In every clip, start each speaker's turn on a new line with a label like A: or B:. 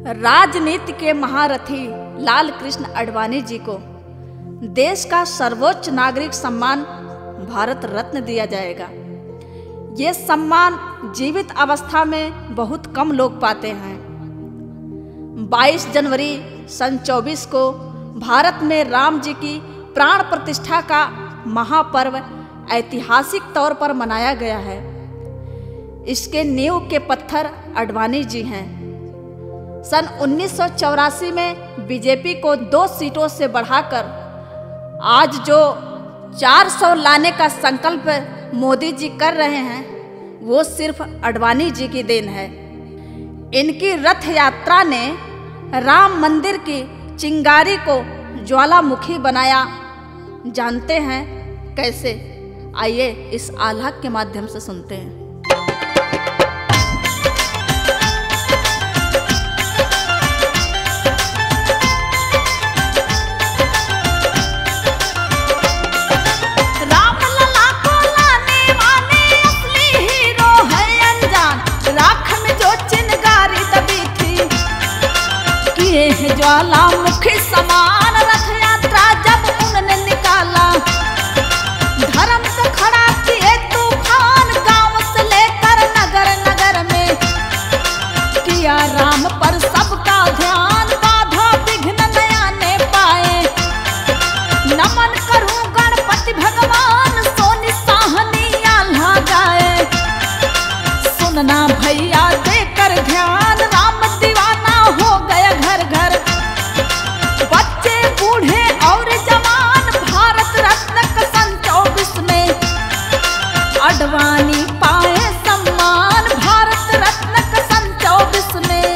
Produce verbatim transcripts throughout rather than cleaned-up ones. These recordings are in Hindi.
A: राजनीति के महारथी लाल कृष्ण आडवाणी जी को देश का सर्वोच्च नागरिक सम्मान भारत रत्न दिया जाएगा। ये सम्मान जीवित अवस्था में बहुत कम लोग पाते हैं। बाईस जनवरी सन चौबीस को भारत में राम जी की प्राण प्रतिष्ठा का महापर्व ऐतिहासिक तौर पर मनाया गया है। इसके नींव के पत्थर आडवाणी जी हैं। सन उन्नीस सौ चौरासी में बीजेपी को दो सीटों से बढ़ाकर आज जो चार सौ लाने का संकल्प मोदी जी कर रहे हैं, वो सिर्फ आडवाणी जी की देन है। इनकी रथ यात्रा ने राम मंदिर की चिंगारी को ज्वालामुखी बनाया। जानते हैं कैसे? आइए इस आल्हा के माध्यम से सुनते हैं।
B: ज्वालामुखी समान रथ यात्रा जब उन्होंने निकाला, धर्म से खड़ा किए तूफान गांव से लेकर नगर नगर में, किया राम पर सबका ध्यान, बाधा विघ्न न आने पाए। नमन करूं गणपति भगवान, सोनी साहनी आल्हा गाए। सुनना भैया देकर ध्यान, राम दीवाना हो गया घर घर, आडवाणी पाए सम्मान भारत रत्न का सन चौबीस में।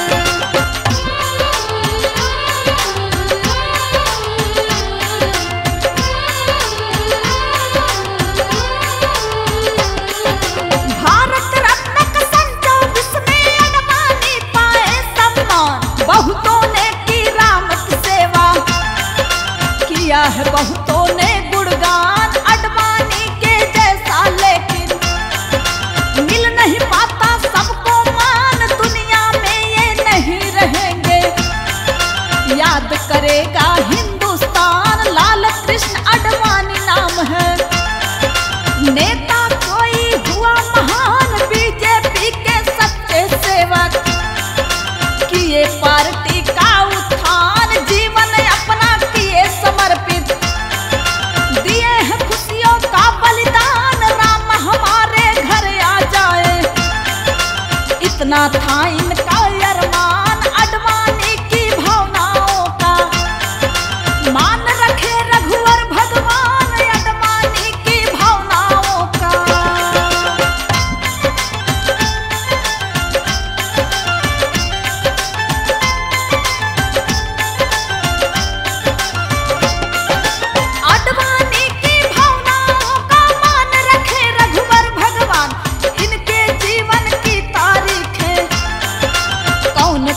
B: भारत रत्न का सन चौबीस में आडवाणी पाए सम्मान। बहुतों ने की राम की सेवा, किया है बहुतों ने गुणगान। आडवाणी के जैसा लेकिन मिल नहीं पाता सबको मान, दुनिया में ये नहीं रहेंगे। याद करेगा हिंदुस्तान, लाल कृष्ण आडवाणी नाम है। नेता कोई हुआ महान, बीजेपी के सच्चे सेवक, किए पार्टी का उत्थान, जीवन अपना किए समर्पित, दिए हैं खुशियों का बलिदान, राम हमारे घर आ जाए। इतना था इनका अरमान, आडवाणी की भावनाओं का मान रखे रघुवर भगवान, आडवाणी की भावनाओं का। आडवाणी की भावनाओं का मान रखे रघुवर भगवान, इनके जीवन की तारीख है। कौन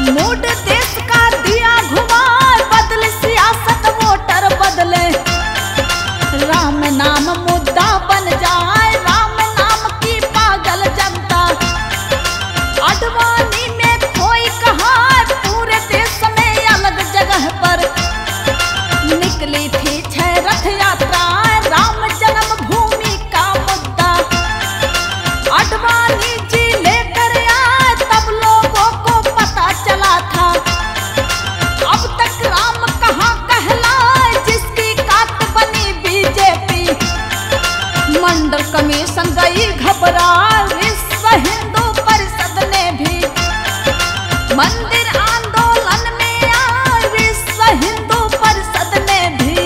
B: मूड देश का दिया घुमाए, बदले सियासत वोटर बदले, राम नाम मुद्दा बन जाए, राम नाम की पागल जनता। अडवाणी में कोई कहा पूरे देश में अलग जगह पर निकली थी छह रथ यात्रा, राम जन्मभूमि का मुद्दा। अडवाणी जी लेकर आए तब लोगों को पता चला था, अब तक राम कहाँ कहलाए जिसकी काट बनी बीजेपी। मंडल कमीशन गई घबरा, विश्व हिंदू परिषद ने भी मंदिर आंदोलन में आए, विश्व हिंदू परिषद ने भी।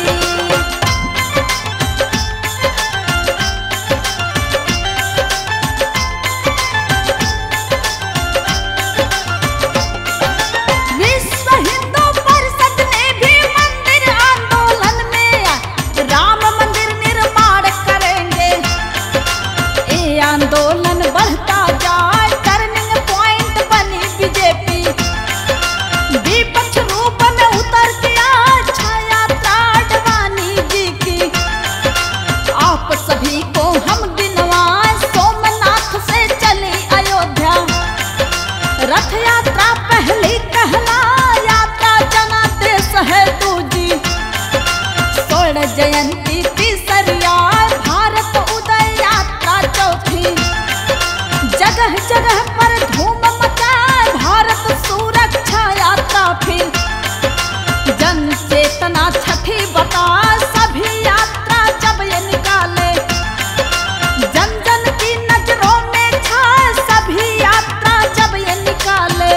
B: विश्व हिंदू परिषद ने भी मंदिर आंदोलन में आए, राम मंदिर निर्माण करेंगे, ये आंदोलन बढ़ता जाए, टर्निंग पॉइंट बनी बीजेपी। विपक्ष रूप में उतर के आज छायात्रा अडवाणी जी की, आप सभी को हम गिनवाए, सोमनाथ से चली अयोध्या, रथ यात्रा पहली कहला, यात्रा जनादेश है दूजी, स्वर्ण जयंती तीसरिया, भारत उदय यात्रा चौथी। जगह जगह पर धूम मचाए, भारत सुरक्षा यात्रा फिर, जन चेतना छठी बता, सभी यात्रा जब ये निकाले, जन जन की नजरों में छाए, सभी यात्रा जब ये निकाले।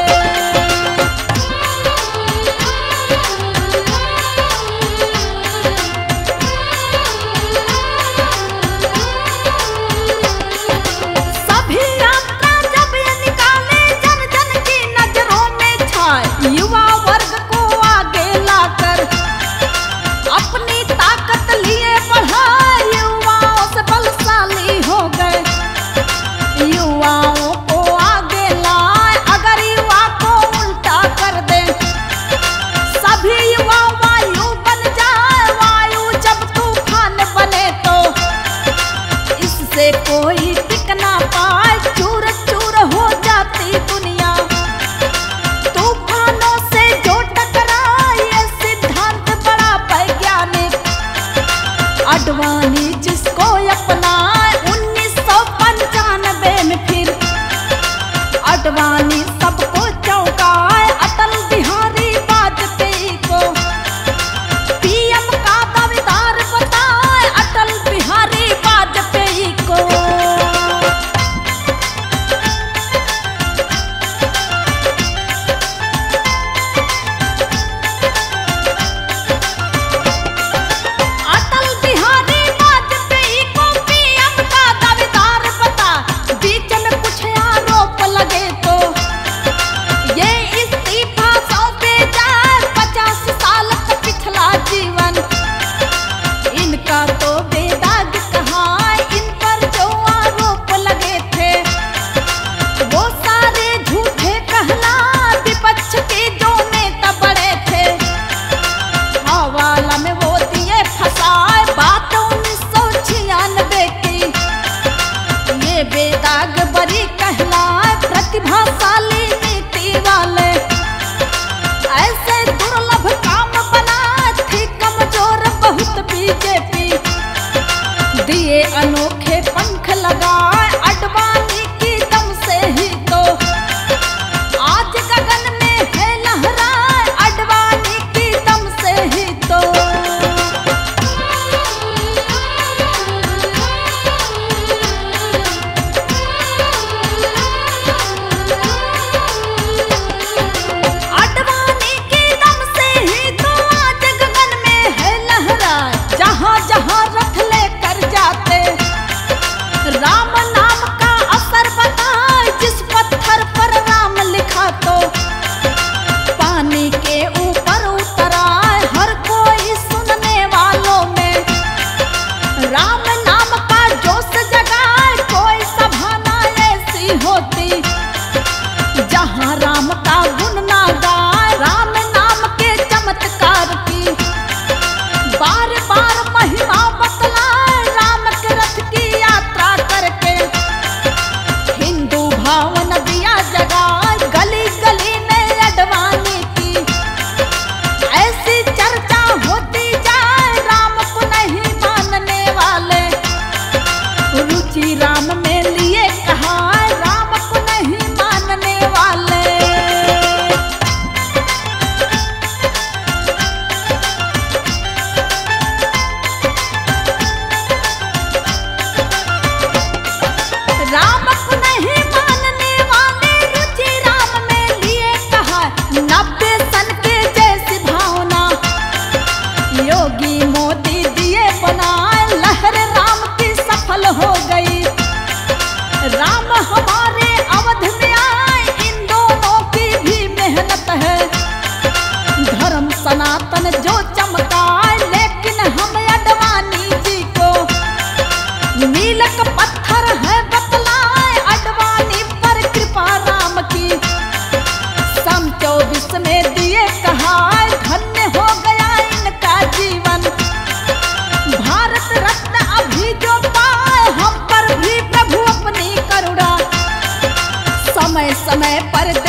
B: मेहनत है, धर्म सनातन जो चमकाए, लेकिन हम अडवाणी जी को मील का पत्थर है बतलाए, अडवाणी पर कृपा राम की। सन चौबीस में दिए कहाए, धन्य हो गया इनका जीवन, भारत रत्न अभी जो पाए, हम पर भी प्रभु अपनी करुणा। समय समय पर